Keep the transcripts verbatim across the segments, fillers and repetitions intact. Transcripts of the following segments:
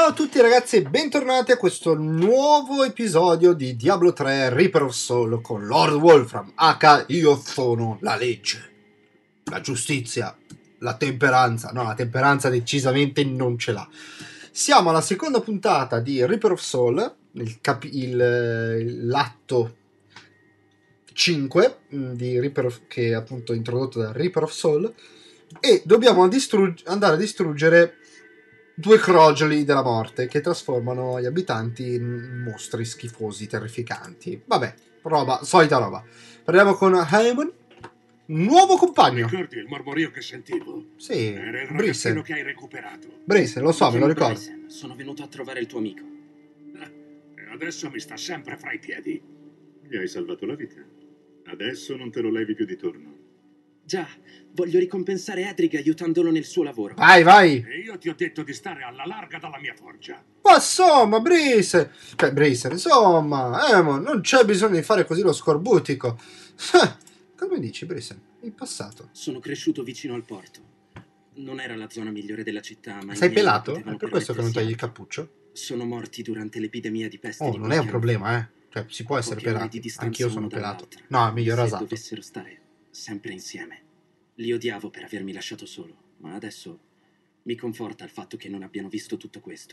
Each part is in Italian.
Ciao a tutti ragazzi e bentornati a questo nuovo episodio di Diablo tre Reaper of Soul con Lord Wolfram, aka io sono la legge, la giustizia, la temperanza. No, la temperanza decisamente non ce l'ha. Siamo alla seconda puntata di Reaper of Soul, il capi- il, l'atto cinque di Reaper of, che è appunto introdotto da Reaper of Soul, e dobbiamo distrugg- andare a distruggere due crogeli della morte che trasformano gli abitanti in mostri schifosi, terrificanti. Vabbè, roba, solita roba. Parliamo con Haemon, nuovo compagno. Ricordi il mormorio che sentivo? Sì, Era il Brisen. ragazzino che hai recuperato. Brisen, lo so, Mi me lo chiamo ricordo. Bryson, sono venuto a trovare il tuo amico. E adesso mi sta sempre fra i piedi. Mi hai salvato la vita. Adesso non te lo levi più di torno. Già, voglio ricompensare Edric aiutandolo nel suo lavoro. Vai, vai. E io ti ho detto di stare alla larga dalla mia forgia. Ma insomma, Brisen, cioè Brisen, insomma, Haemon, non c'è bisogno di fare così lo scorbutico. Come dici, Brisen? In passato. Sono cresciuto vicino al porto. Non era la zona migliore della città, ma i Sei miei pelato? potevano È per questo che non togli il permettersi altro. cappuccio? Sono morti durante l'epidemia di peste Oh, di non è un qualche anno problema, eh. Cioè, si può fa. essere Poche ore pelati. di distanza Anch'io sono uno pelato. dall'altra, No, è come meglio se rasato. dovessero stare sempre insieme. Li odiavo per avermi lasciato solo, ma adesso mi conforta il fatto che non abbiano visto tutto questo.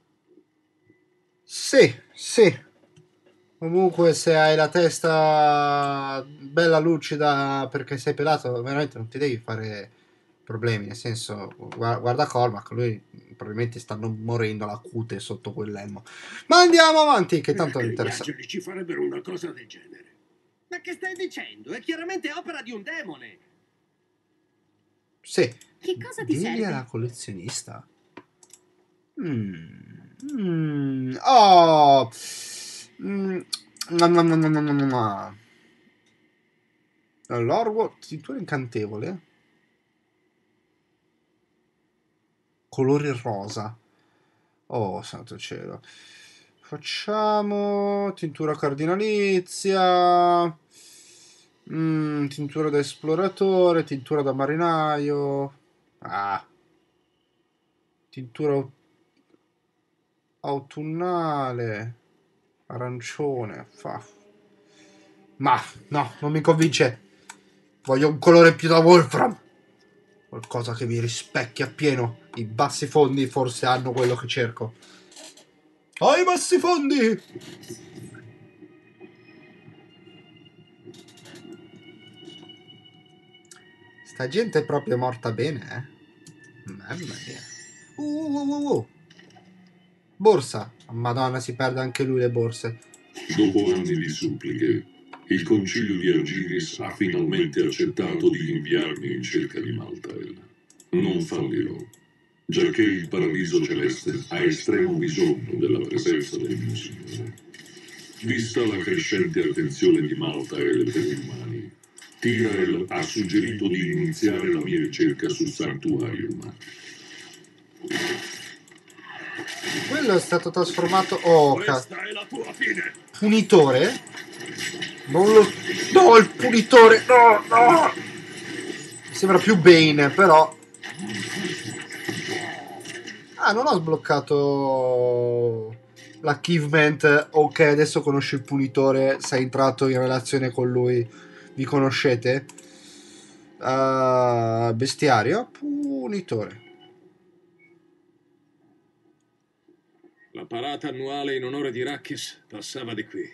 Sì, sì. Comunque se hai la testa bella lucida perché sei pelato, veramente non ti devi fare problemi. Nel senso, gua- guarda Cormac, lui probabilmente stanno morendo la cute sotto quell'elmo. Ma andiamo avanti, che tanto non Perché gli interessa. angeli ci farebbero una cosa del genere? Ma che stai dicendo? È chiaramente opera di un demone. Sì. Che cosa ti Digli serve? alla collezionista. Mm. Mm. Oh. Mm. No, no, no, no, no, no, no. L'orgo, tintura incantevole. Colore rosa. Oh, santo cielo. Facciamo tintura cardinalizia. Mm, tintura da esploratore, tintura da marinaio. Ah. Tintura au- autunnale. Arancione. Fa. Ma no, non mi convince. Voglio un colore più da Wolfram. Qualcosa che mi rispecchia appieno. I bassi fondi forse hanno quello che cerco. Oh, i bassi fondi! Sta gente è proprio morta bene, eh? Mamma mia. Uh, uh, uh, uh. Borsa. Madonna, si perde anche lui le borse. Dopo anni di suppliche, il concilio di Argiris ha finalmente accettato di inviarmi in cerca di Maltael. Non fallirò, giacché il paradiso celeste ha estremo bisogno della presenza del mio Signore. Vista la crescente attenzione di Maltael per gli umani, Tyrael ha suggerito di iniziare la mia ricerca sul Sanctuarium. Quello è stato trasformato... Oh, cazzo. Questa è la tua fine. Punitore? Non lo... No, il punitore! No, no! Mi sembra più Bane, però... Ah, non ho sbloccato l'achievement. Ok, adesso conosci il punitore. Sei entrato in relazione con lui. Vi conoscete? Uh, bestiario. Punitore. La parata annuale in onore di Rakis passava di qui.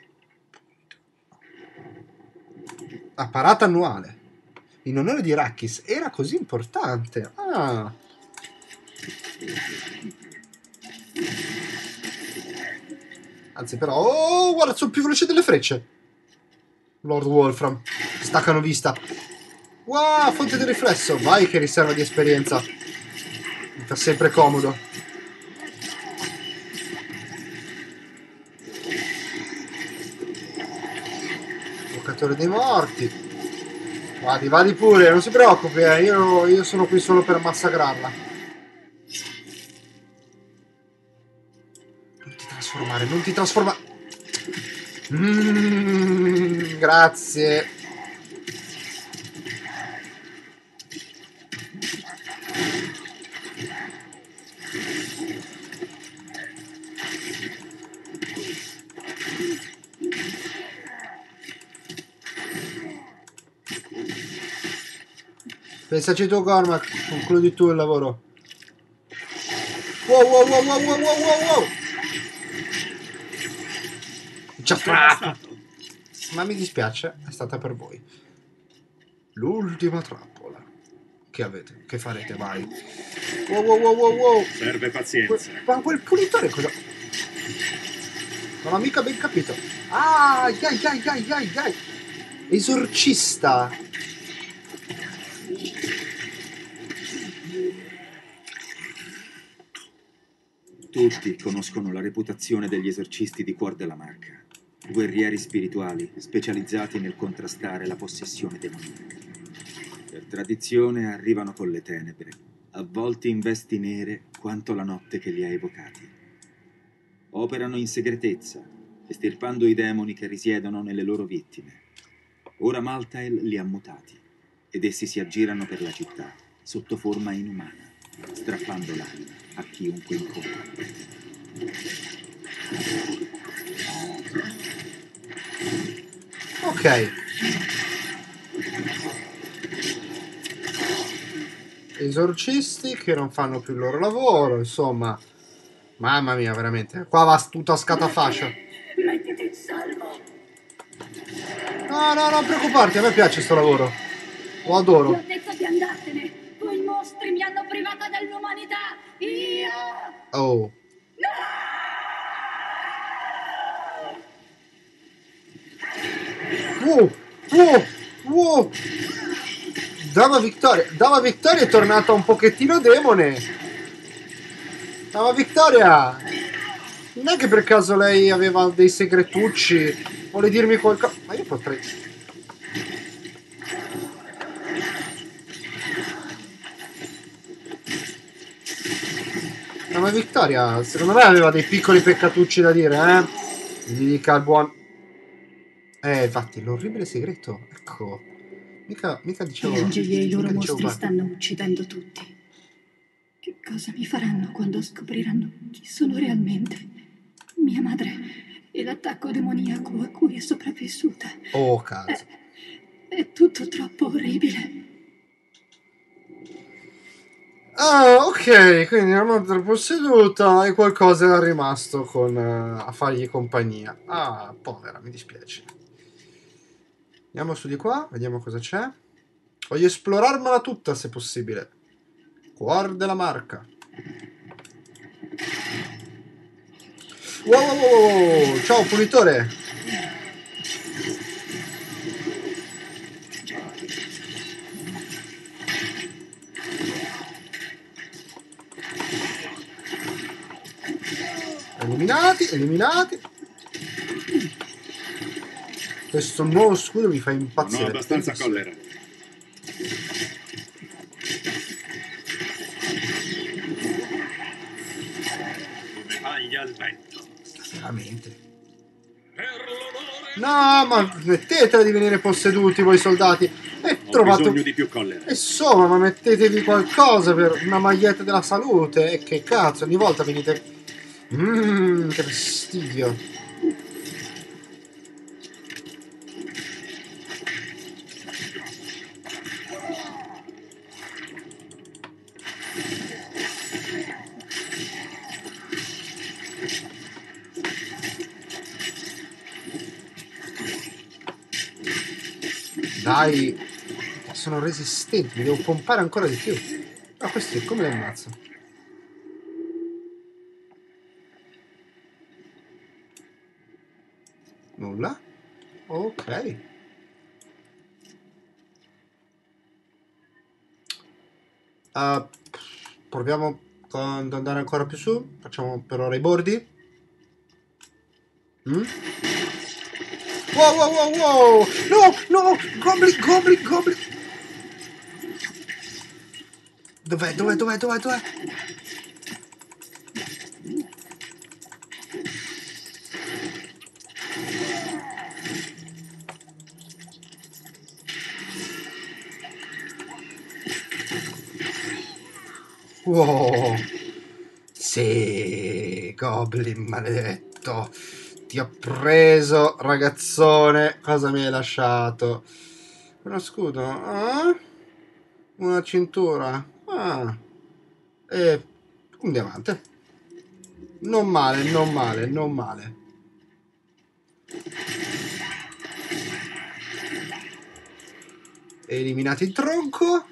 La parata annuale in onore di Rakis era così importante. Ah. Anzi, però, oh, guarda, sono più veloci delle frecce. Lord Wolfram, staccano vista. Wow, fonte di riflesso. Vai che riserva di esperienza. Mi fa sempre comodo. Giocatore dei morti. Vadi, vadi pure, non si preoccupi, eh. io, io sono qui solo per massacrarla. Non ti trasformare, non ti trasformare. Mm, grazie. Pensaci tu, Cormac, concludi tu il lavoro. Wow, wow, wow, wow, wow, wow, wow. Ci ha fatto. Ma mi dispiace, è stata per voi. L'ultima trappola. Che avete? Che farete mai? Wow, wow, wow, wow, wow. Serve pazienza. Que- ma quel pulitore cosa? Non ho mica ben capito. Ah, ai, ai, ai, ai, ai, ai. Esorcista. Tutti conoscono la reputazione degli esorcisti di Cuor della Marca. Guerrieri spirituali specializzati nel contrastare la possessione demoniaca. Per tradizione arrivano con le tenebre, avvolti in vesti nere quanto la notte che li ha evocati. Operano in segretezza, estirpando i demoni che risiedono nelle loro vittime. Ora Maltael li ha mutati, ed essi si aggirano per la città, sotto forma inumana, strappando l'anima a chiunque incontra. Ok. Esorcisti che non fanno più il loro lavoro, insomma. Mamma mia, veramente. Qua va tutto a scatafascio. Mettiti in salvo. No, no, non preoccuparti, a me piace sto lavoro. Lo adoro. Ti ho detto di andartene. Quei mostri mi hanno privata dell'umanità. Io... Oh. Wow, wow, wow. Dama Victoria. Dama Victoria è tornata un pochettino demone. Dama Victoria. Non è che per caso lei aveva dei segretucci? Vuole dirmi qualcosa? Ma io potrei... Dama Victoria, secondo me aveva dei piccoli peccatucci da dire, eh? Gli dica al buon... Eh, infatti, l'orribile segreto, ecco... Mica, mica dicevo... Gli angeli e i loro mica dicevo mostri male. stanno uccidendo tutti. Che cosa mi faranno quando scopriranno chi sono realmente? Mia madre e l'attacco demoniaco a cui è sopravvissuta. Oh, cazzo. È, è tutto troppo orribile. Ah, ok, quindi la madre posseduta e qualcosa era rimasto con, uh, a fargli compagnia. Ah, povera, mi dispiace. Andiamo su di qua, vediamo cosa c'è. Voglio esplorarmela tutta se possibile. Cuor della Marca. Wow, wow, wow, wow. Ciao, pulitore. Eliminati, eliminati. Questo nuovo scudo mi fa impazzire. Non ho abbastanza collera. Come maglia al vento. Veramente. No, ma smettetela di venire posseduti voi soldati. E Ho trovato... bisogno di più collera. Insomma, ma mettetevi qualcosa per una maglietta della salute. E che cazzo, ogni volta venite... Mmm, che fastidio. Dai, sono resistenti, mi devo pompare ancora di più. Ma ah, questi come li ammazzo? Nulla? Ok. Uh, proviamo ad andare ancora più su. Facciamo per ora i bordi. Mm? Wow, wow, wow, wow! No, no! Goblin, goblin, goblin! Dov'è, dov'è, dov'è, dov'è, dov'è? Wow! Sì, goblin maledetto! Ti ho preso, ragazzone. Cosa mi hai lasciato? Uno scudo? Ah? una cintura. Ah. E un diamante. Non male, non male, non male. Eliminati il tronco.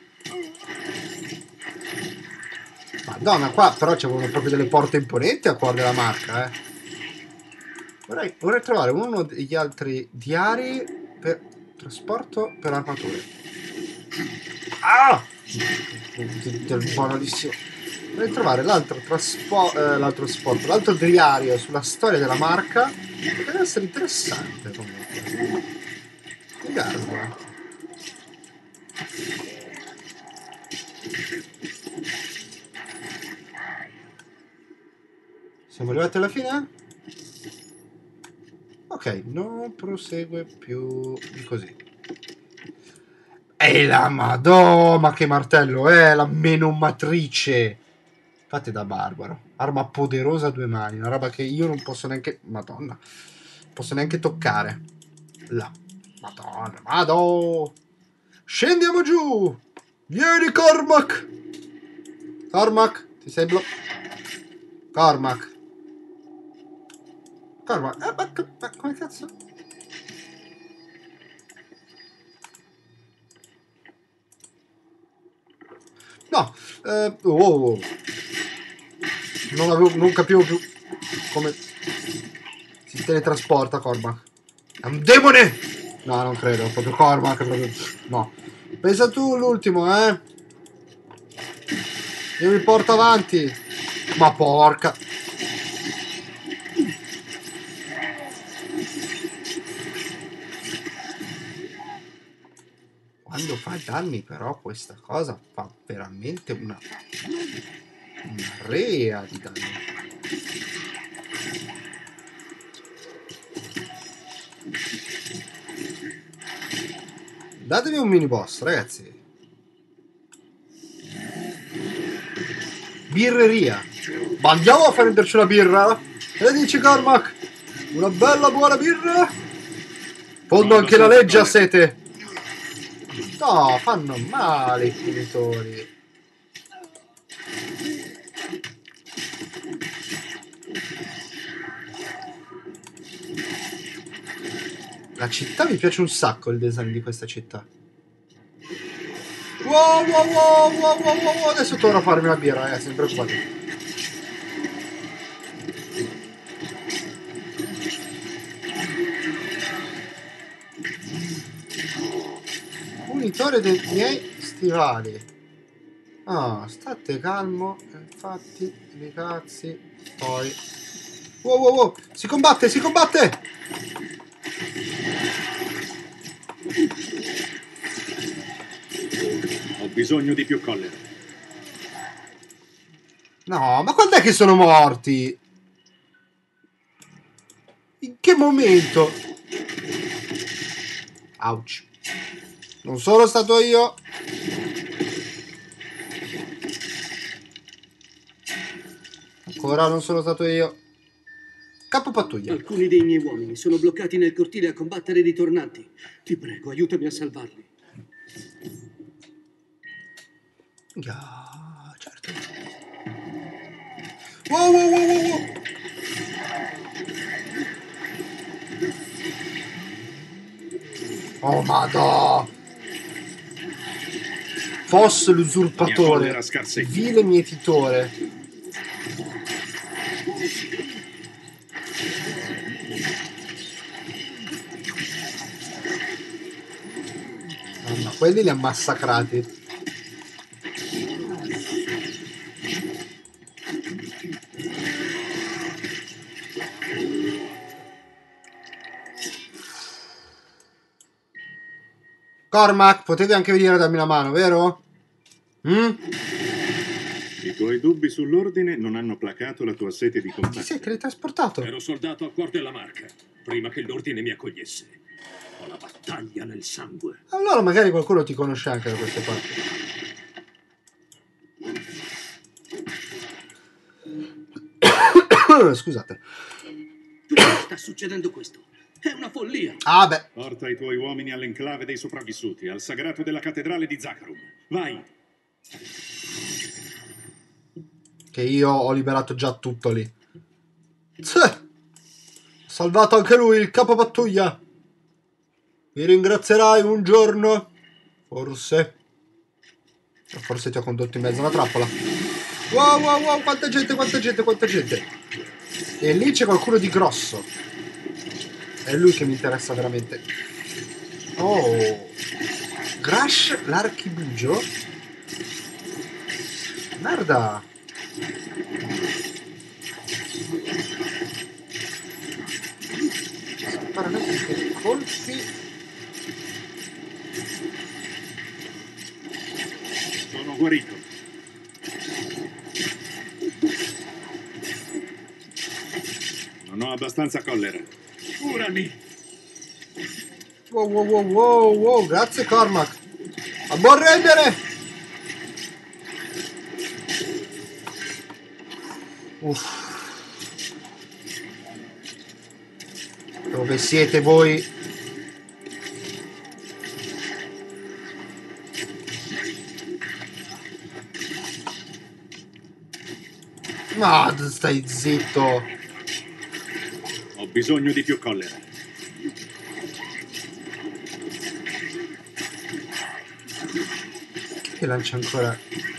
Madonna, qua però c'erano proprio delle porte imponenti a cuore della Marca, eh. Vorrei, vorrei trovare uno degli altri diari per trasporto per armature. Ah! Buonissimo. Vorrei trovare l'altro traspo- eh, l'altro sport, l'altro diario sulla storia della Marca. Potrebbe essere interessante comunque. Guarda. Siamo arrivati alla fine? Ok, non prosegue più di così. E la madonna, ma che martello è, la menomatrice. Fate da barbaro. Arma poderosa a due mani, una roba che io non posso neanche... Madonna. Non posso neanche toccare. La madonna, madonna. Scendiamo giù. Vieni, Cormac. Cormac, ti sei bloccato. Cormac. Cormac, eh, ma, ma come cazzo? No, eh, oh, oh. Non, avevo, non capivo più come si teletrasporta Cormac. È un demone! No, non credo, proprio Cormac, proprio... No. Pensa tu l'ultimo, eh? Io mi porto avanti. Ma porca... Quando fa danni però questa cosa fa veramente una... una rea di danni. Datemi un mini boss, ragazzi. Birreria. Ma andiamo a prenderci una birra? Che dici, Cormac? Una bella buona birra? Fondo anche la legge a sete. No, fanno male i punitori. La città mi piace un sacco, il design di questa città. Wow, wow, wow, wow, wow, wow. Adesso torno a farmi una birra, ragazzi, non preoccupate. Punitore dei miei stivali. Ah, state calmo, infatti, i cazzi. Poi... Wow, wow, wow, si combatte, si combatte! Ho bisogno di più collera. No, ma quando è che sono morti? In che momento? Ouch. Non sono stato io. Ancora non sono stato io. Capo pattuglia. Alcuni dei miei uomini sono bloccati nel cortile a combattere i ritornanti. Ti prego, aiutami a salvarli. Yeah, certo. Wow, wow, wow, wow, wow. Oh, madò. Foss l'usurpatore. Vile mietitore. No, no, quelli li ha massacrati. Cormac, potevi anche venire a darmi una mano, vero? Mm? I tuoi dubbi sull'ordine non hanno placato la tua sete di Ti sei combattere. teletrasportato? Ero soldato a cuor della Marca, prima che l'ordine mi accogliesse. Ho la battaglia nel sangue. Allora magari qualcuno ti conosce anche da queste parti. Scusate. Perché sta succedendo questo? È una follia! Ah beh. Porta i tuoi uomini all'enclave dei sopravvissuti, al sagrato della cattedrale di Zakharum. Vai, Che io ho liberato già tutto lì. Ho salvato anche lui, il capo pattuglia. Mi ringrazierai un giorno. Forse. Forse ti ho condotto in mezzo a una trappola. Wow, wow, wow, quanta gente, quanta gente, quanta gente. E lì c'è qualcuno di grosso. È lui che mi interessa veramente. Oh. Grash l'archibugio. Merda. Spara dei colpi. Sono guarito. Non ho abbastanza collera. Curami! Wow, wow, wow, wow, wow, grazie Cormac. A buon rendere! Uff. Dove siete voi? Ma stai zitto. Ho bisogno di più collera. Che lancia ancora?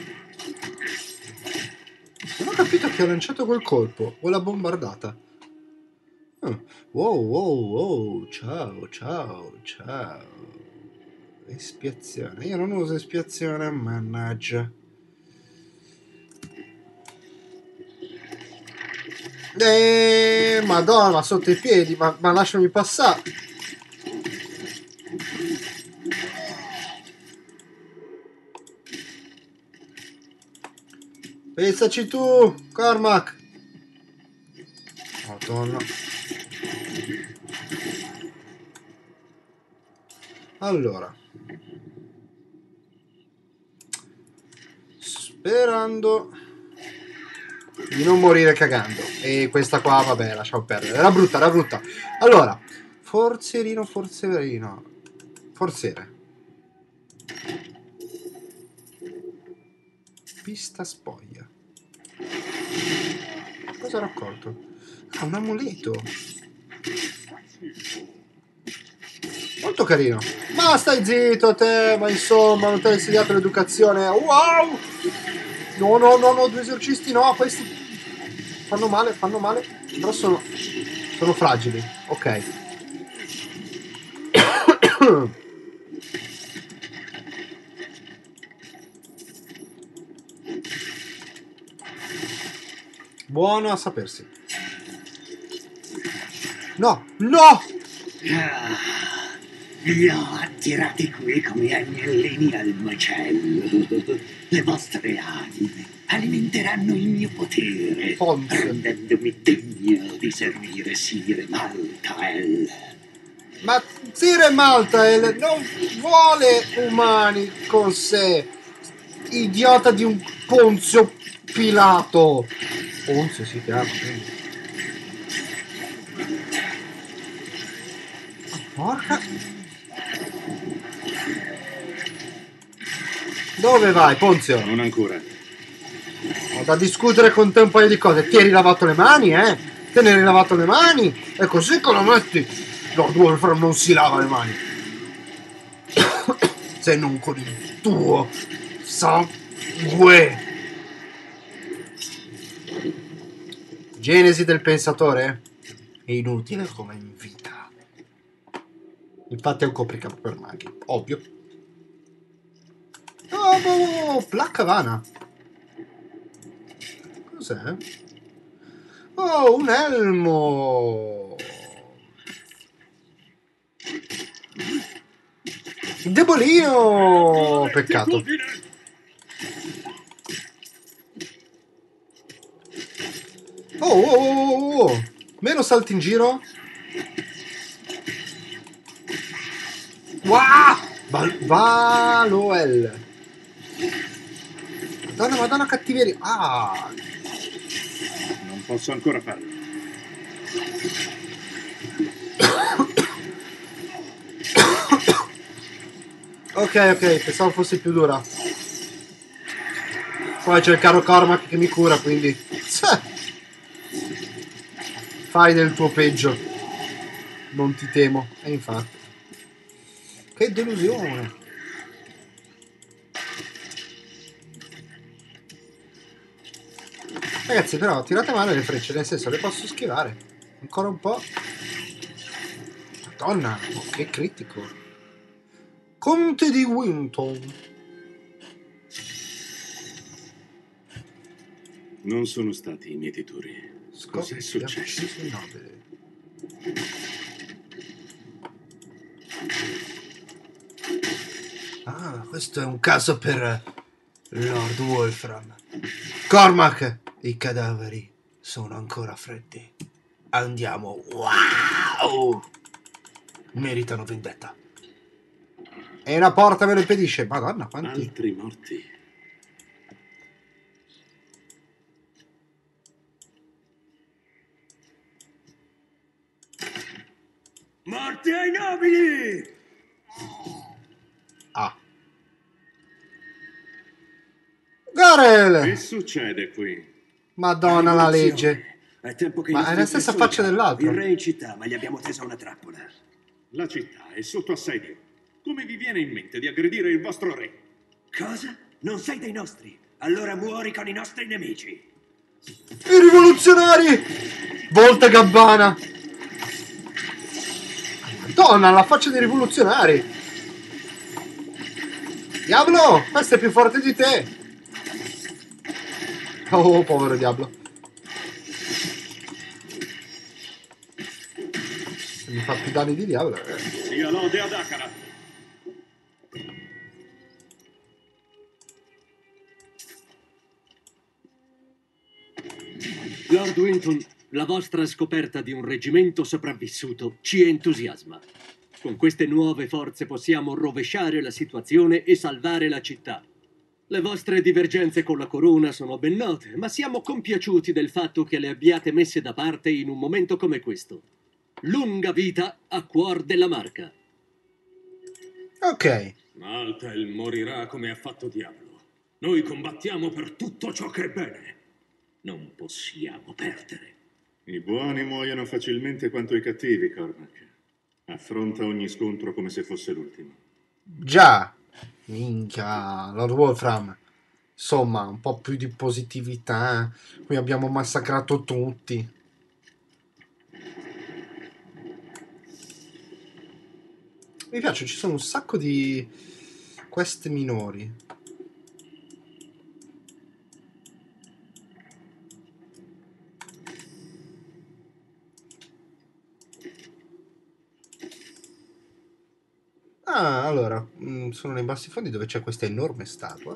Non ho capito che ha lanciato quel colpo o l'ha bombardata. Oh. Wow, wow, wow, ciao, ciao, ciao. Espiazione. Io non uso espiazione, mannaggia. Eh, madonna, sotto i piedi, ma, ma lasciami passare. Pensaci tu, Cormac. Madonna. Allora. Sperando di non morire cagando. E questa qua, vabbè, lasciamo perdere. Era brutta, era brutta. Allora. Forzerino, forzerino. Forziere. Pista spoglia. Cosa ha raccolto? Ah, un amuleto. Molto carino. Ma stai zitto te, ma insomma, non ti hai insegnato l'educazione. Wow! No, no, no, no, due esorcisti no, questi fanno male, fanno male. Però sono, sono fragili. Ok. Buono a sapersi. No, no! Ah, li ho attirati qui come agnellini al macello. Le vostre anime alimenteranno il mio potere, Ponzio. rendendomi degno di servire Sire Maltael. Ma Sire Maltael non vuole umani con sé. Idiota di un Ponzio Pilato. Ponzio si chiama. Porca. Dove vai, Ponzio? Non ancora. Ho da discutere con te un paio di cose. Ti eri lavato le mani, eh? Te ne eri lavato le mani? E così che lo metti? Lord Wolfram non si lava le mani. Se non con il tuo sangue. Genesi del pensatore? È inutile come in vita. Infatti è un copricapo per maghi, ovvio. Oh, oh, oh, placca vana. Cos'è? Oh, un elmo. Debolino. Peccato. Oh, oh, oh, oh, oh. Meno salti in giro. Wow! Val Valoel. Madonna, madonna, cattiveria. Ah! Non posso ancora farlo. Ok, ok, pensavo fosse più dura. Poi c'è il caro Cormac che mi cura, quindi fai del tuo peggio, non ti temo. E infatti, che delusione. Ragazzi, però tirate male le frecce, nel senso le posso schivare ancora un po'. Madonna, oh, che critico. Conte di Winton. Non sono stati i mietitori. Cos'è successo? Ah, questo è un caso per Lord Wolfram. Cormac, i cadaveri sono ancora freddi. Andiamo. Wow! Meritano vendetta. E una porta me lo impedisce. Madonna, quanti... Altri morti. Morte ai nobili! Ah. Garel! Che succede qui? Madonna la legge. È tempo che Ma è la stessa faccia dell'altro. Il re in città, ma gli abbiamo teso una trappola. La città è sotto assedio. Come vi viene in mente di aggredire il vostro re? Cosa? Non sei dei nostri? Allora muori con i nostri nemici. I rivoluzionari! Volta Gabbana! Madonna, la faccia dei rivoluzionari! Diablo! Questo è più forte di te! Oh, povero Diablo. Se mi fa più danni di Diablo... Eh. Sia lode ad Akarat. Lord Winton, la vostra scoperta di un reggimento sopravvissuto ci entusiasma. Con queste nuove forze possiamo rovesciare la situazione e salvare la città. Le vostre divergenze con la corona sono ben note, ma siamo compiaciuti del fatto che le abbiate messe da parte in un momento come questo. Lunga vita a cuor della Marca. Ok. Maltael morirà come ha fatto Diablo. Noi combattiamo per tutto ciò che è bene. Non possiamo perdere. I buoni muoiono facilmente quanto i cattivi, Cormac. Affronta ogni scontro come se fosse l'ultimo. Già. Minchia, Lord Wolfram. Insomma, un po' più di positività. Qui abbiamo massacrato tutti. Mi piace, ci sono un sacco di quest minori. Ah, allora, mh, sono nei bassi fondi dove c'è questa enorme statua.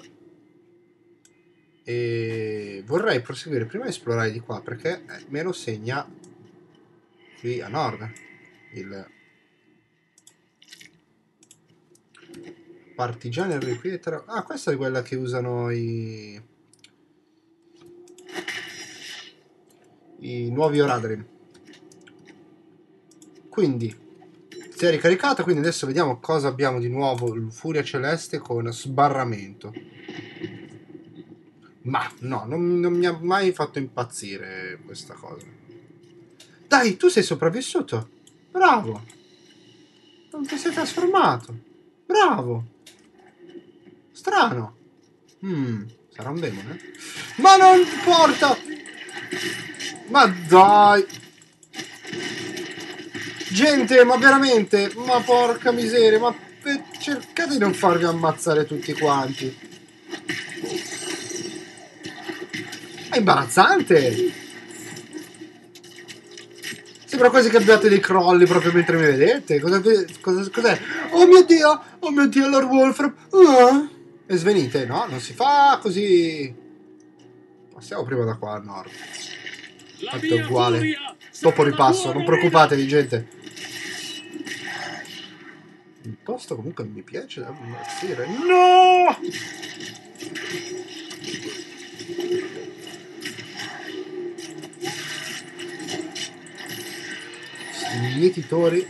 E vorrei proseguire prima a esplorare di qua, perché eh, me lo segna qui a nord. Il partigiano irrequietero. Ah, questa è quella che usano i... i nuovi Oradrim. Quindi... si è ricaricata, quindi adesso vediamo cosa abbiamo di nuovo. Furia celeste con sbarramento. Ma no, non, non mi ha mai fatto impazzire questa cosa. Dai, tu sei sopravvissuto. Bravo. Non ti sei trasformato. Bravo. Strano. Mm, sarà un demone? Ma non porta. Ma dai. Gente, ma veramente, ma porca miseria, ma cercate di non farvi ammazzare tutti quanti. È imbarazzante. Sembra quasi che abbiate dei crolli proprio mentre mi vedete. Cosa, cosa, cos'è? Oh mio Dio, oh mio Dio, Lord Wolfram. Uh, e svenite, no? Non si fa così. Passiamo prima da qua a nord. Fatto è uguale. Dopo ripasso, non preoccupatevi, gente. Il posto comunque mi piace da impazzire. No! I mietitori.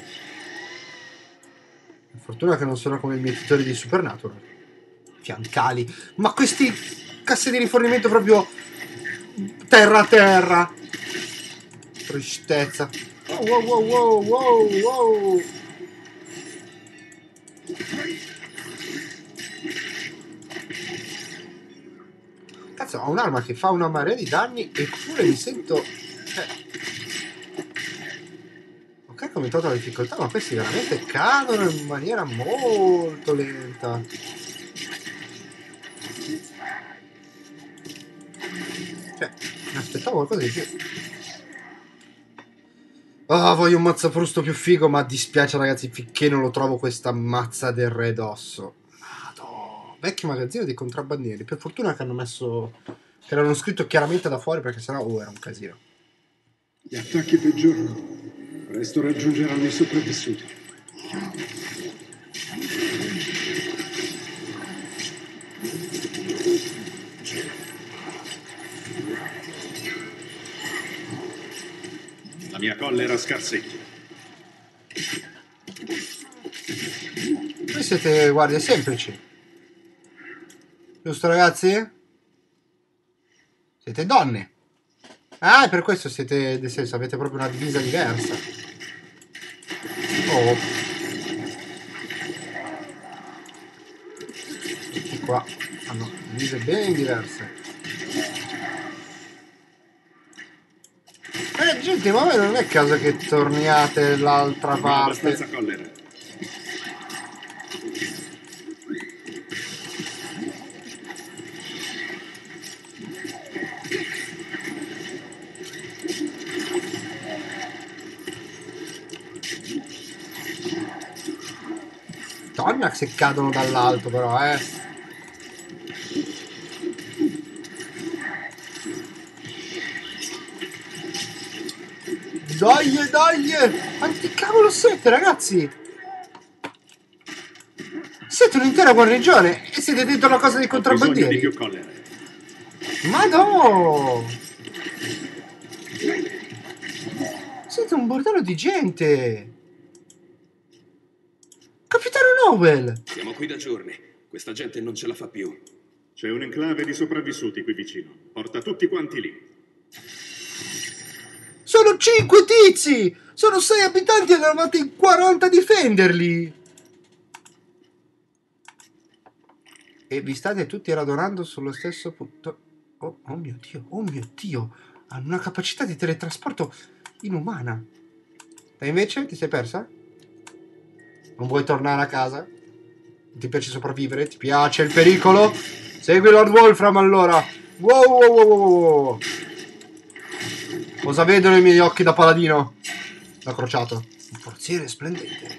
Fortuna che non sono come i mietitori di Supernatural. Fiancali. Ma questi casse di rifornimento proprio terra a terra. Tristezza. Wow, wow, wow, wow, wow, wow. Cazzo, ho un'arma che fa una marea di danni eppure mi sento... Cioè... Ok, ho aumentato la difficoltà, ma questi veramente cadono in maniera molto lenta. Cioè, mi aspettavo qualcosa di più. Ah, oh, voglio un mazzafrusto più figo, ma dispiace ragazzi, finché non lo trovo questa mazza del re d'osso. Madò. Vecchio magazzino dei contrabbandieri. Per fortuna che hanno messo... che l'hanno scritto chiaramente da fuori, perché sennò oh, era un casino. Gli attacchi peggiorano. Presto raggiungeranno i sopravvissuti. La mia collera scarseggia. Voi siete guardie semplici. Giusto ragazzi? Siete donne. Ah, per questo siete, nel senso, avete proprio una divisa diversa. Oh. Tutti qua hanno divise ben diverse. Eh, gente, ma voi non è caso che torniate dall'altra parte? Abbastanza collera. Donna se cadono dall'alto però, eh. Dai, dai! Quanti cavolo siete, ragazzi? Siete un'intera guarnigione e siete dentro una cosa di contrabbandieri. Ho bisogno di più collera. Ma no! Siete un bordello di gente! Capitano Nowell! Siamo qui da giorni. Questa gente non ce la fa più. C'è un enclave di sopravvissuti qui vicino. Porta tutti quanti lì. Sono cinque tizi! Sono sei abitanti e ne eravate in quaranta a difenderli! E vi state tutti radunando sullo stesso punto. Oh, oh mio Dio, oh mio Dio! Hanno una capacità di teletrasporto inumana. E invece ti sei persa? Non vuoi tornare a casa? Ti piace sopravvivere? Ti piace il pericolo? Segui Lord Wolfram allora! Wow, wow, wow, wow. Cosa vedono i miei occhi da paladino? Da crociato. Un forziere splendente.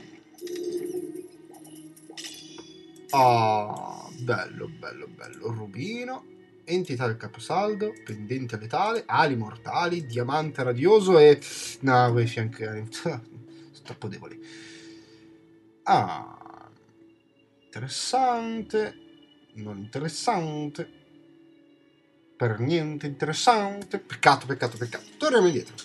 Ah, bello, bello, bello. Rubino. Entità del caposaldo. Pendente letale. Ali mortali. Diamante radioso e... No, quei fianchi... Sono troppo deboli. Ah, interessante, non interessante, per niente interessante, peccato, peccato, peccato. Torniamo indietro.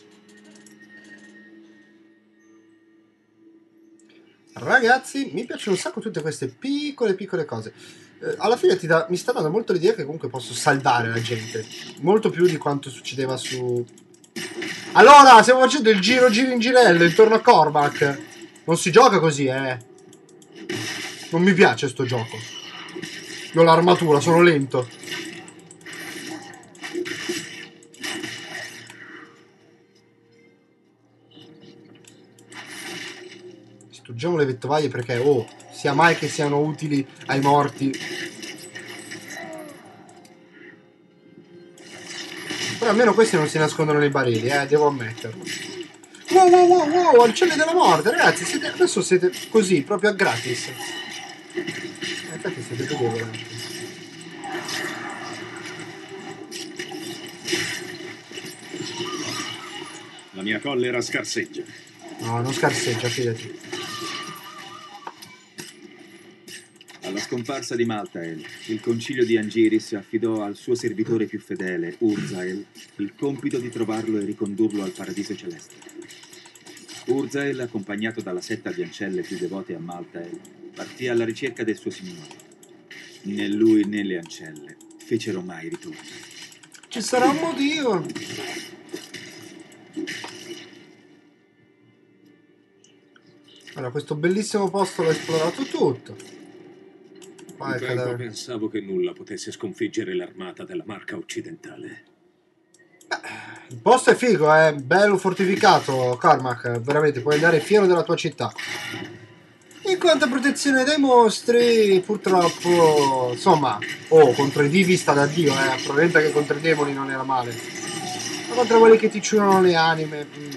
Ragazzi, mi piacciono un sacco tutte queste piccole, piccole cose. Eh, alla fine ti da, mi sta dando molto l'idea che comunque posso salvare la gente, molto più di quanto succedeva su... Allora, stiamo facendo il giro, giro in girello, intorno a Cormac. Non si gioca così, eh. Non mi piace sto gioco. Io ho l'armatura, sono lento. Distruggiamo le vettovaglie perché, oh, sia mai che siano utili ai morti. Però almeno questi non si nascondono nei barili, eh, devo ammetterlo. Wow, wow, wow, wow, ancelle della morte, ragazzi, siete, adesso siete così, proprio a gratis. Eh, infatti siete godevoli. La mia collera scarseggia. No, non scarseggia, fidati. Alla scomparsa di Maltael, il concilio di Angiris affidò al suo servitore più fedele, Urzael, il compito di trovarlo e ricondurlo al paradiso celeste. Urzael, accompagnato dalla setta di ancelle più devote a Maltael, partì alla ricerca del suo signore. Né lui né le ancelle fecero mai ritorno. Ci sarà un motivo. Allora, questo bellissimo posto l'ho esplorato tutto. Un tempo pensavo che nulla potesse sconfiggere l'armata della Marca occidentale. Il posto è figo, è bello fortificato, Cormac. Veramente, puoi andare fiero della tua città. In quanto a protezione dai mostri, purtroppo, insomma, oh, contro i vivi sta da Dio, eh. Probabilmente che contro i demoni non era male. Ma contro quelli che ti ciulano le anime. Mm.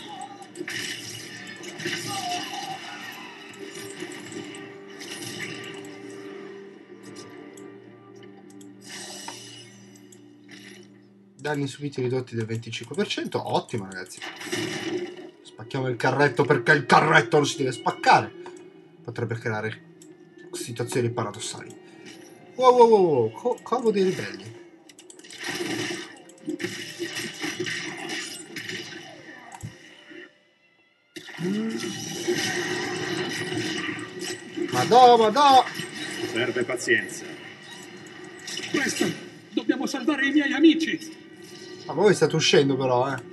Danni subiti ridotti del venticinque per cento, ottimo ragazzi. Spacchiamo il carretto perché il carretto non si deve spaccare. Potrebbe creare situazioni paradossali. Wow wow wow, wow. Co covo dei ribelli. Mm. Madò, madò. Serve pazienza. Presto! Dobbiamo salvare i miei amici! Ma voi state uscendo però, eh.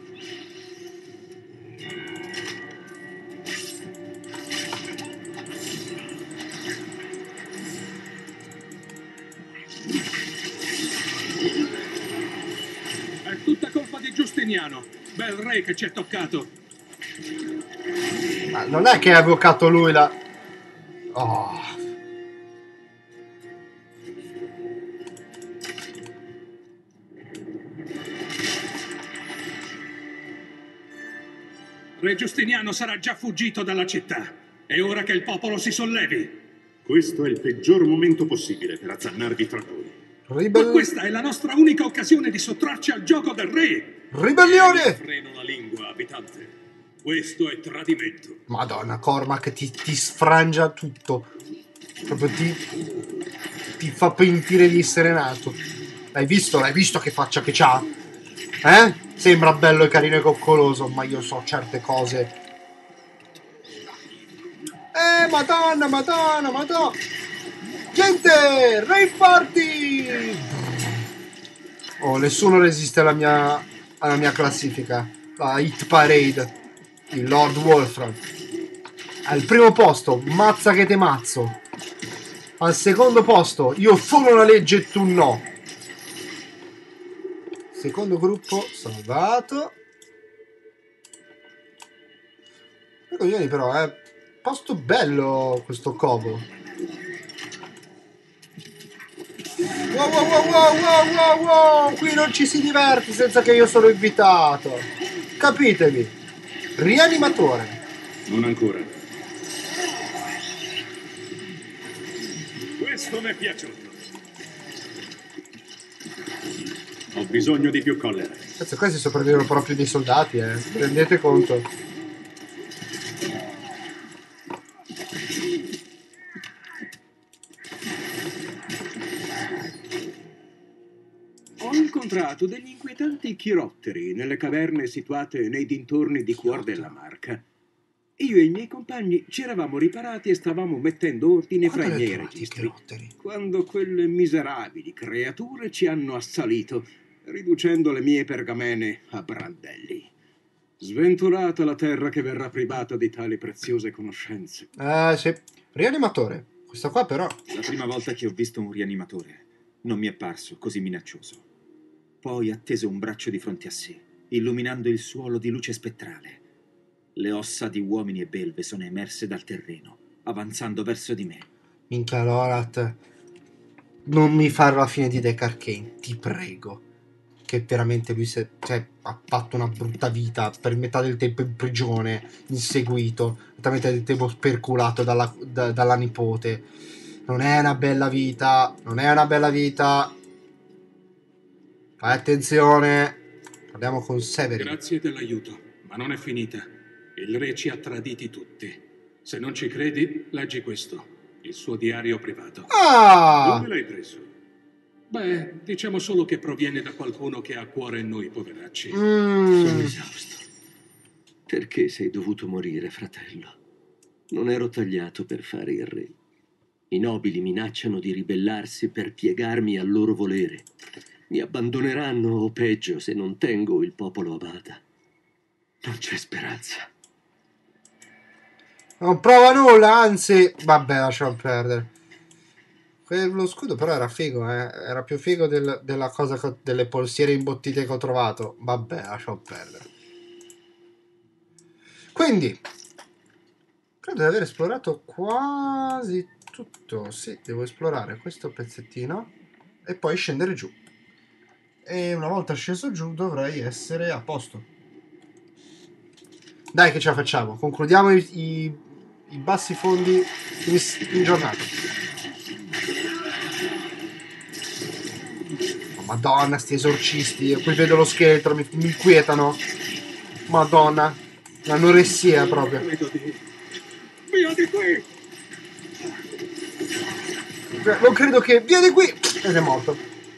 È tutta colpa di Giustiniano. Bel re che ci è toccato. Ma non è che ha avvocato lui la... Oh. Re Giustiniano sarà già fuggito dalla città. È ora che il popolo si sollevi. Questo è il peggior momento possibile per azzannarvi tra voi. Ribell... Ma questa è la nostra unica occasione di sottrarci al gioco del re. Ribellione! Freno la lingua, abitante. Questo è tradimento. Madonna, Cormac ti, ti sfrangia tutto. Proprio ti, ti fa pentire di essere nato. L'hai visto? L'hai visto che faccia che c'ha? Eh? Sembra bello e carino e coccoloso, ma io so certe cose. Eh, madonna, madonna, madonna. Gente, rave party! Oh, nessuno resiste alla mia, alla mia classifica. La hit parade. Il Lord Wolfram. Al primo posto, mazza che te mazzo. Al secondo posto, io sono la legge e tu no. Secondo gruppo salvato. Coglioni però, è posto bello questo covo. Wow wow wow wow wow wow wow. Qui non ci si diverte senza che io sono invitato. Capitemi. Rianimatore. Non ancora. Questo mi è piaciuto. Ho bisogno di più collera. Cazzo, questi sopravvivono proprio dei soldati, eh. Rendete conto. Ho incontrato degli inquietanti chirotteri nelle caverne situate nei dintorni di Cuor della Marca. Io e i miei compagni ci eravamo riparati e stavamo mettendo ordine fra i miei registri, quando quelle miserabili creature ci hanno assalito, riducendo le mie pergamene a brandelli. Sventurata la terra che verrà privata di tali preziose conoscenze. Eh, sì. Rianimatore. Questa qua però... La prima volta che ho visto un rianimatore non mi è parso così minaccioso. Poi attese un braccio di fronte a sé, illuminando il suolo di luce spettrale. Le ossa di uomini e belve sono emerse dal terreno, avanzando verso di me. Minchia Lorat, non mi fare la fine di Deck Arcane, ti prego. Che veramente lui se, cioè, ha fatto una brutta vita, per metà del tempo in prigione, inseguito, per metà del tempo sperculato dalla, da, dalla nipote. Non è una bella vita, non è una bella vita. Fai attenzione. Parliamo con Severin. Grazie dell'aiuto, ma non è finita. Il re ci ha traditi tutti. Se non ci credi, leggi questo. Il suo diario privato. Ah! Dove l'hai preso? Beh, diciamo solo che proviene da qualcuno che ha a cuore noi poveracci. Mm. Sono esausto. Perché sei dovuto morire, fratello? Non ero tagliato per fare il re. I nobili minacciano di ribellarsi per piegarmi al loro volere. Mi abbandoneranno o peggio se non tengo il popolo a bada. Non c'è speranza. Non prova nulla, anzi... Vabbè, lasciamo perdere. Lo scudo però era figo, eh. Era più figo del, della cosa co- delle polsiere imbottite che ho trovato. Vabbè, lasciamo perdere. Quindi, credo di aver esplorato quasi tutto. Sì, devo esplorare questo pezzettino e poi scendere giù. E una volta sceso giù dovrei essere a posto. Dai che ce la facciamo. Concludiamo i, i, i bassi fondi in, in giornata. Oh, Madonna, sti esorcisti. Qui vedo lo scheletro, mi, mi inquietano. Madonna. L'anoressia proprio. Via di qui! Non credo che... Via di qui! Ed è morto.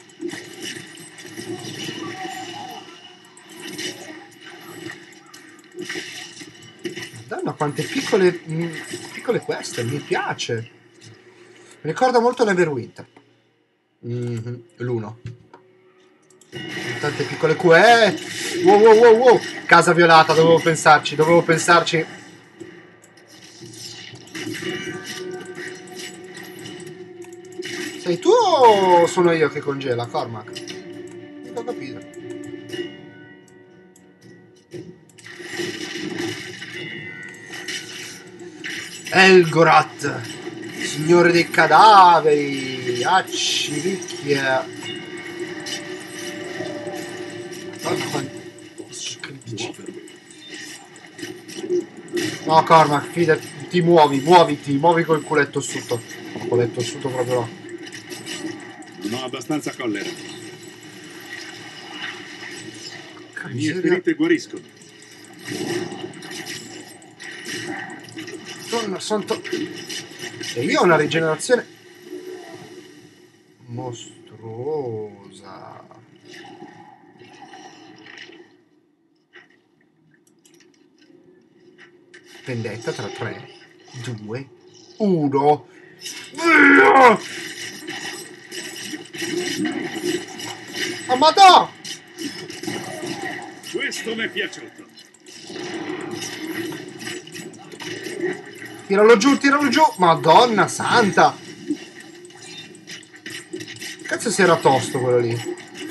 Madonna, quante piccole... piccole queste. Mi piace. Mi ricorda molto Neverwinter. Mm-hmm. L'uno. Tante piccole que... Wow, wow, wow, wow. Casa violata, dovevo pensarci, dovevo pensarci. Sei tu o sono io che congela, Cormac? Non ho capito. Elgorat, signore dei cadaveri, accivicchia. No, Cormac, fidati, ti muovi, muoviti, muovi col culetto ossuto. Il culetto ossuto proprio no. Non ho abbastanza collera. Le mie Miseria. ferite guariscono. Donna santo. E io ho una rigenerazione mostruosa. Vendetta tra tre, due, uno. Oh, madonna! Questo mi è piaciuto. Tiralo giù, tiralo giù. Madonna santa. Cazzo si era tosto quello lì.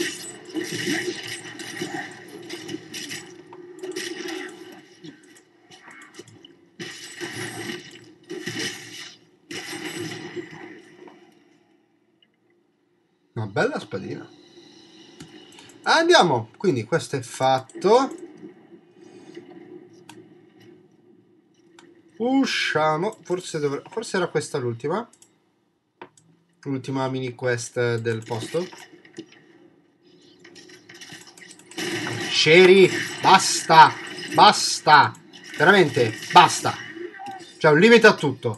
Una bella spadina. Andiamo. Quindi questo è fatto. Usciamo. Forse dovre... Forse era questa l'ultima. L'ultima mini quest del posto. Sherry, basta. Basta. Veramente, basta. C'è un limite a tutto.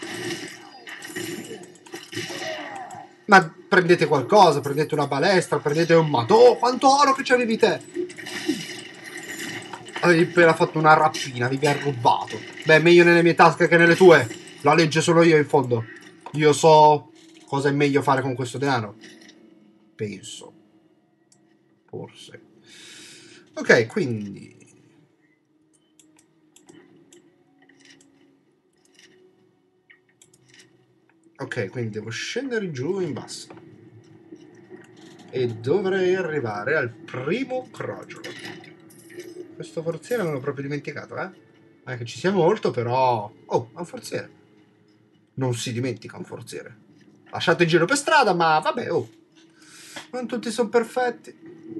Ma prendete qualcosa, prendete una balestra, prendete un... Madò, quanto oro che c'avevi te! Avevi appena fatto una rapina, vi ha rubato. Beh, meglio nelle mie tasche che nelle tue. La legge sono io in fondo. Io so cosa è meglio fare con questo denaro. Penso. Forse. Ok, quindi... Ok, quindi devo scendere giù in basso. E dovrei arrivare al primo crogiolo. Questo forziere me l'ho proprio dimenticato, eh? Non è che ci sia molto, però... Oh, è un forziere. Non si dimentica un forziere. Lasciate in giro per strada, ma vabbè, oh. Non tutti sono perfetti.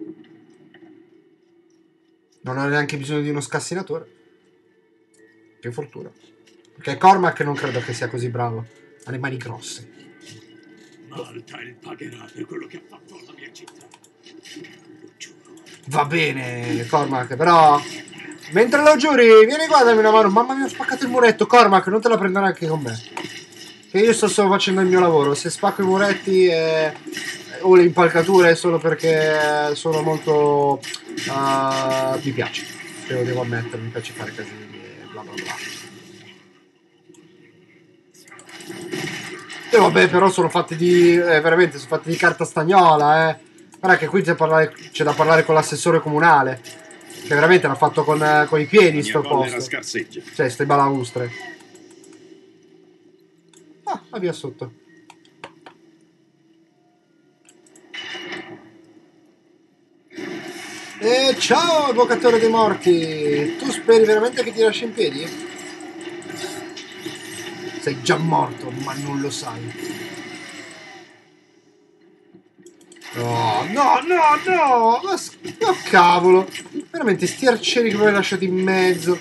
Non ho neanche bisogno di uno scassinatore. Che fortuna. Perché Cormac non credo che sia così bravo. Ha le mani grosse. Maltael pagherà per quello che ha fatto alla mia città. Lo giuro. Va bene, Cormac, però... Mentre lo giuri, vieni qua, dammi una mano. Mamma mia, ho spaccato il muretto. Cormac, non te la prendere anche con me. Che io sto solo facendo il mio lavoro. Se spacco i muretti e... o le impalcature è solo perché sono molto... Uh, mi piace. Te lo devo ammettere, mi piace fare casini e bla bla bla. E vabbè, però sono fatti di... Eh, veramente, sono fatti di carta stagnola, eh. Guarda che qui c'è, parlare, c'è da parlare con l'assessore comunale. Che veramente l'ha fatto con, eh, con i piedi, sto posto. Scarseggia. Cioè, ste balaustre. Ah, va via sotto. E ciao, evocatore dei morti. Tu speri veramente che ti lasci in piedi? Sei già morto, ma non lo sai. No, no, no, no! Ma oh, cavolo! Veramente sti arcieri che mi hai lasciato in mezzo.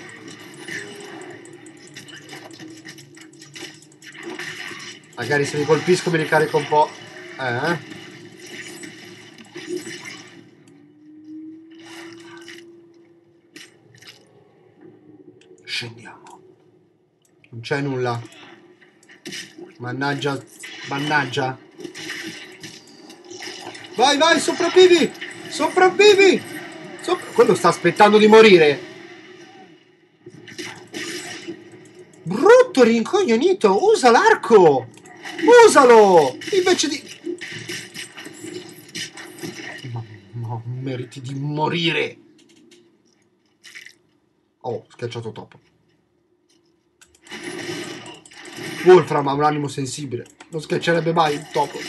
Magari se li colpisco mi ricarico un po'. Eh? Scendiamo. Non c'è nulla. Mannaggia. Mannaggia. Vai, vai, sopravvivi! Sopravvivi! Sopra... Quello sta aspettando di morire. Brutto rincoglionito! Usa l'arco! Usalo! Invece di... Ma, ma meriti di morire! Oh, schiacciato troppo. Wolfram ha un animo sensibile. Non schiaccerebbe mai il topo.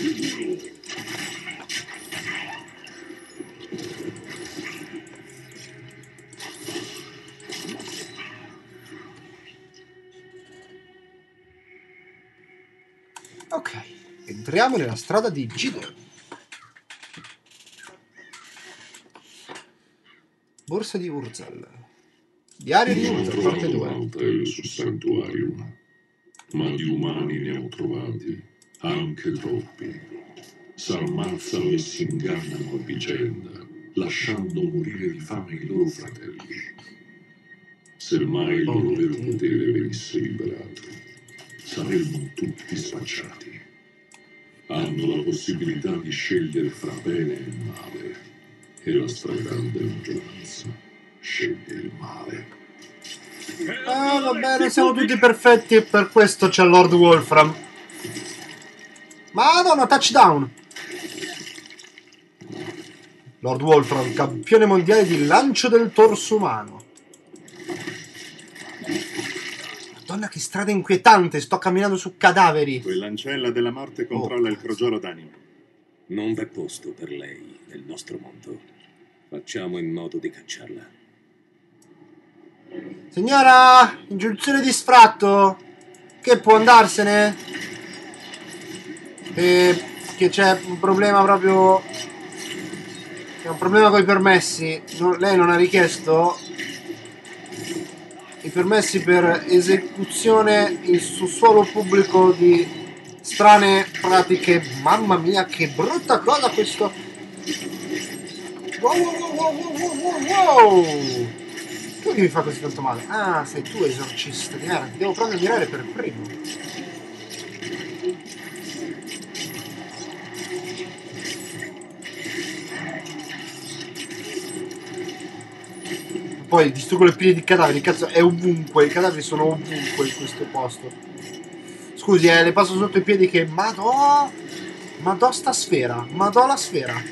Ok, entriamo nella strada di Gideon. Borsa di Urzel. Diario di Non ho Urzel, parte trovato due. Maltael sul Sanctuarium, ma di umani ne ho trovati, anche troppi. S'ammazzano e si ingannano a vicenda, lasciando morire di fame i loro fratelli. Se mai il loro vero potere venisse liberato, saremmo tutti spacciati. Hanno la possibilità di scegliere fra bene e male, e la stragrande maggioranza sceglie il male. Ah, va bene, siamo tutti perfetti e per questo c'è Lord Wolfram. Madonna, touchdown! Lord Wolfram, campione mondiale di lancio del torso umano. Madonna, che strada inquietante, sto camminando su cadaveri. Quell'ancella della morte controlla Oh, il crogiolo d'anima. Non v'è posto per lei nel nostro mondo. Facciamo in modo di cacciarla. Signora, ingiunzione di sfratto. Che può andarsene? E che c'è un problema proprio... C'è un problema con i permessi. Non- lei non ha richiesto i permessi per esecuzione in- su suolo pubblico di strane pratiche. Mamma mia, che brutta cosa questo. Wow, wow, wow, wow, wow, wow, wow. Tu che mi fa così tanto male? Ah, sei tu esorcista di merda, ti devo proprio mirare per primo. Poi distruggo le pile di cadaveri, cazzo, è ovunque, i cadaveri sono ovunque in questo posto. Scusi, eh, le passo sotto i piedi che... Madò! Madò sta sfera, madò la sfera.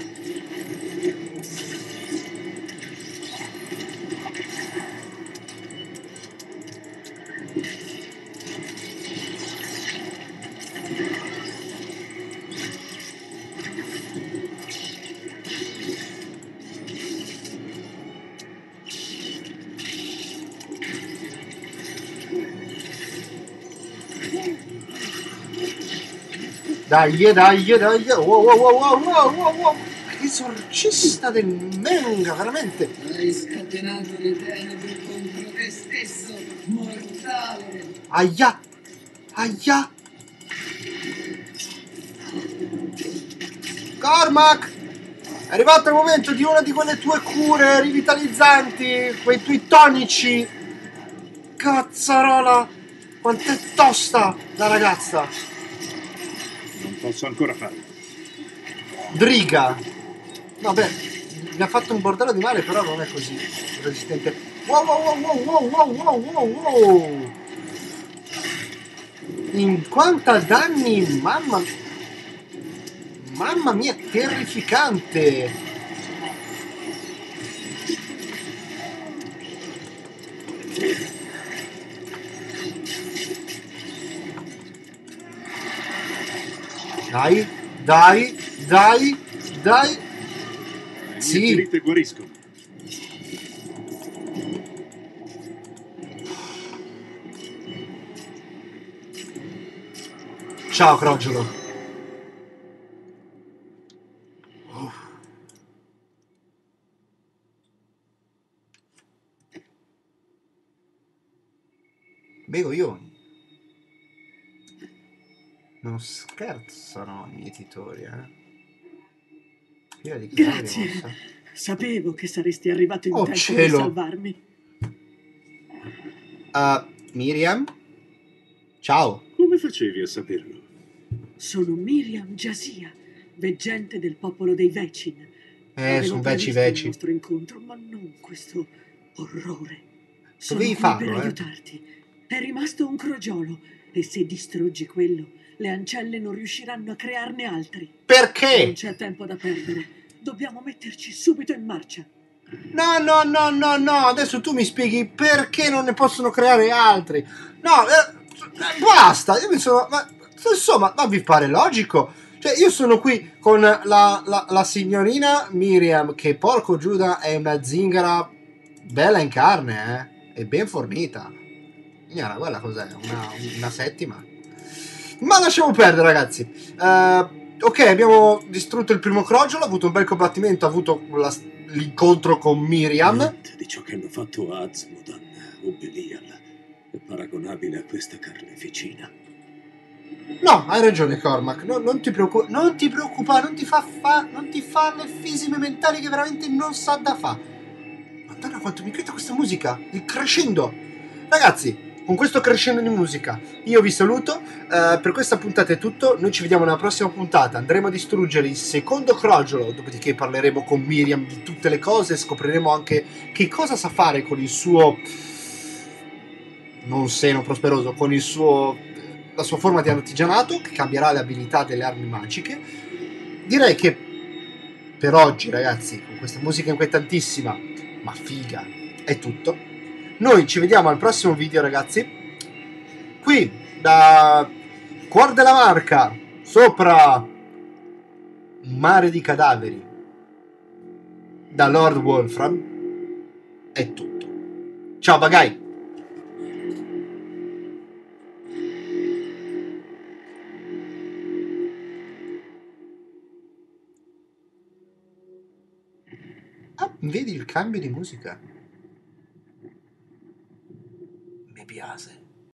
Dai, dai, dai, wow, wow, wow, wow, wow, wow, wow. Esorcista del Menga, veramente. Hai scatenato le tenebre contro te stesso, mortale. Aia, aia. Cormac, è arrivato il momento di una di quelle tue cure rivitalizzanti, quei tuoi tonici. Cazzarola, quant'è tosta la ragazza. Non posso ancora farlo. Driga. Vabbè, mi ha fatto un bordello di male, però non è così resistente. Wow, wow, wow, wow, wow, wow, wow, wow, wow. in quanta danni, mamma mamma mia, terrificante. Dai, dai, dai, dai. Sì. Le mie ferite guariscono. Ciao, Crogiolo. Oh. Bevo io. Non scherzano i mietitori, eh. Fila di Grazie. mossa. Sapevo che saresti arrivato in Oh, tempo cielo. per salvarmi. Uh, Miriam? Ciao. Come facevi a saperlo? Sono Miriam Jasia, veggente del popolo dei Vecin. Eh, sono veci veci. il nostro incontro, ma non questo orrore. Sono Dovevi qui farlo, per eh. aiutarti. È rimasto un crogiolo e se distruggi quello, le ancelle non riusciranno a crearne altri. Perché? Non c'è tempo da perdere. Dobbiamo metterci subito in marcia. No, no, no, no, no. Adesso tu mi spieghi perché non ne possono creare altri. No, eh, basta. Io mi sono... Ma, insomma, ma vi pare logico? Cioè, io sono qui con la, la, la signorina Miriam, che porco Giuda è una zingara bella in carne, eh. E ben fornita. Signora, guarda cos'è, una, una settima. Ma lasciamo perdere, ragazzi. Uh, ok, abbiamo distrutto il primo crogiolo, ha avuto un bel combattimento, ha avuto la, l'incontro con Miriam. Niente di ciò che hanno fatto a Azmodan o Belial è paragonabile a questa carneficina. No, hai ragione, Cormac. No, non ti preoccupare, non ti preoccupare, non ti fa fa, non ti fa le fisime mentali che veramente non sa da fa. Madonna, quanto mi inquieta questa musica, il crescendo. Ragazzi, con questo crescendo di musica io vi saluto. Uh, per questa puntata è tutto. Noi ci vediamo nella prossima puntata. Andremo a distruggere il secondo crogiolo, dopodiché parleremo con Miriam di tutte le cose, scopriremo anche che cosa sa fare con il suo non seno prosperoso, con il suo la sua forma di artigianato, che cambierà le abilità delle armi magiche. Direi che per oggi, ragazzi, con questa musica inquietantissima ma figa, è tutto. Noi ci vediamo al prossimo video, ragazzi. Qui da Cuor della Marca, sopra un mare di cadaveri, da Lord Wolfram, è tutto. Ciao, bagai! Ah, vedi il cambio di musica? Mi piace.